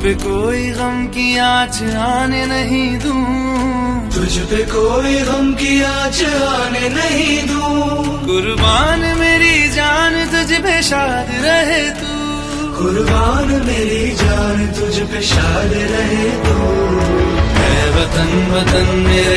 पे कोई गम की आँच आने नहीं दूं, तुझ पे कोई गम की आँच आने नहीं दूं। कुर्बान मेरी जान तुझ पे शाद रहे तू, कुर्बान मेरी जान तुझ पे शाद रहे तू। है वतन वतन मेरा